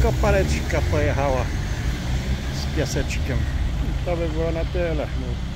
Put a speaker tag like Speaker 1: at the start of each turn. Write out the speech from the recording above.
Speaker 1: kopareczka pojechała z piaseczkiem. To by było na tyle.